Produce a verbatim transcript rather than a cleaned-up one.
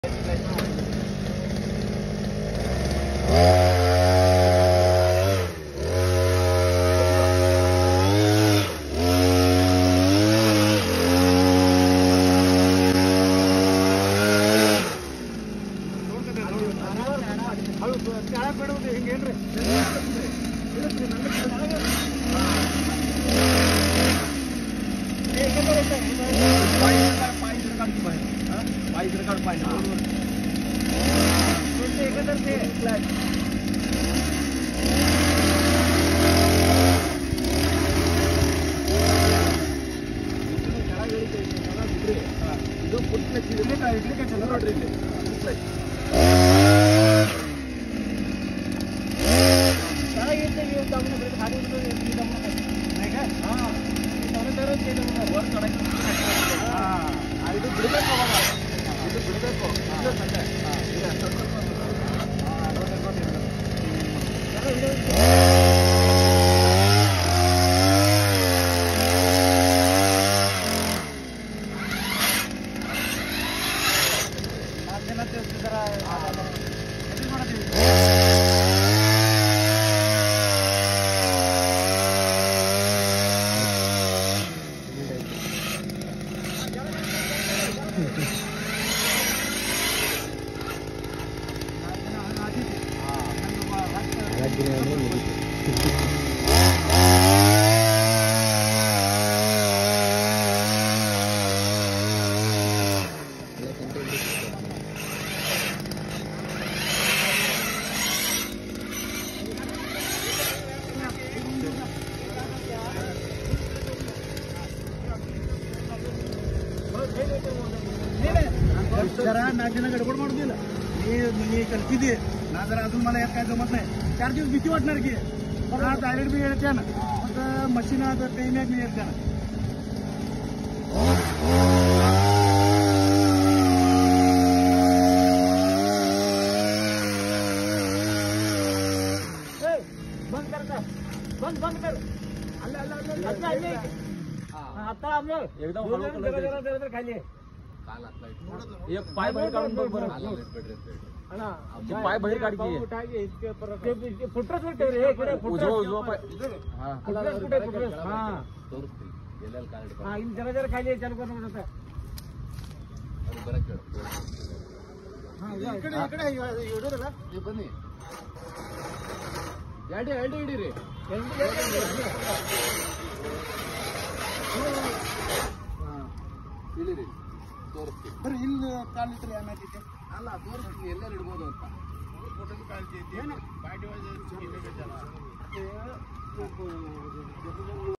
जरा नाक जण गडबड मारू दिला मी मी कल्पिते ना जरा अजून मला यात काय जमत नाही चार दिवस भीती वाटणार की हा डायरेक्ट मी येते ना मग मशीन आता ते मी येते ना बंद कर बंद बंद कर आता एकदम खाली एक पाय बाहेर काढून बघ बरं पाय बाहेर काढ की फुटरच रे उजवा उजवा पाय हा कुठे फुटरस हा हा इन जरा जरा खाली चालू कर म्हणता अरे बरं कर हा इकडे इकडे एवढं रे हे बने याडी याडी याडी रे हा ಇಲ್ಲಿ रे ತೋರಿಸ್ತೀನಿ ಬರೀ ಇಲ್ಲಿ ಕಾಲಿಟ್ರೆ ಏನಾಗಿದೆ ಅಲ್ಲ ತೋರಿಸ್ತೀನಿ ಎಲ್ಲರೂ ಇಡ್ಬೋದು ಅಂತ ಫೋಟೋದು ಕಾಲ್ತಿ ಏನು ಬಾಡಿ ವಾಜ್